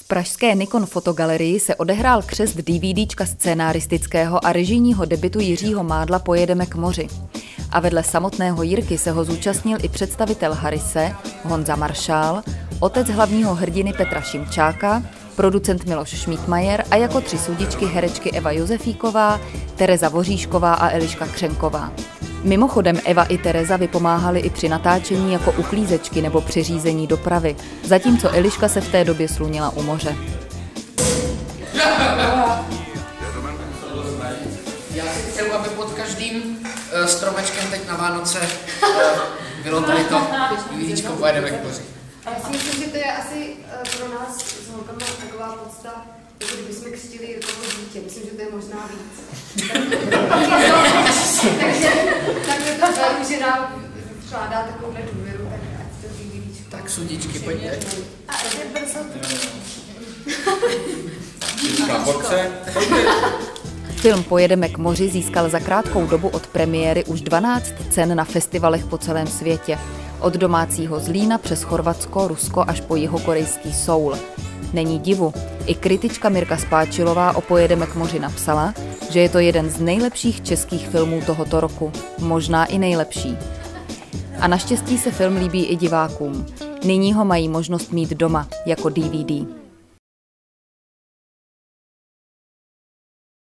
pražské Nikon fotogalerii se odehrál křest DVDčka scénaristického a režijního debutu Jiřího Mádla Pojedeme k moři. A vedle samotného Jirky se ho zúčastnil i představitel Harise, Honza Maršál, otec hlavního hrdiny Petra Šimčáka, producent Miloš Šmídmajer a jako 3 sudičky herečky Eva Josefíková, Tereza Voříšková a Eliška Křenková. Mimochodem Eva i Tereza vypomáhaly i při natáčení jako uklízečky nebo při řízení dopravy, zatímco Eliška se v té době slunila u moře. Já si chtěl, aby pod každým stromečkem teď na Vánoce bylo tady to DVDčko Pojedeme k moři. Já si myslím, že to je asi pro nás s holkama taková podsta, jako kdybychom křtili Jirkovo dítě. Myslím, že to je možná víc. Takže takhle to beru, že nám vkládá takovouhle důvěru, tak ať to DVDčko. Tak sudičky, pojďte. A je brzo. Film Pojedeme k moři získal za krátkou dobu od premiéry už 12 cen na festivalech po celém světě. Od domácího Zlína přes Chorvatsko, Rusko až po jihokorejský Soul. Není divu, i kritička Mirka Spáčilová o Pojedeme k moři napsala, že je to jeden z nejlepších českých filmů tohoto roku, možná i nejlepší. A naštěstí se film líbí i divákům. Nyní ho mají možnost mít doma jako DVD.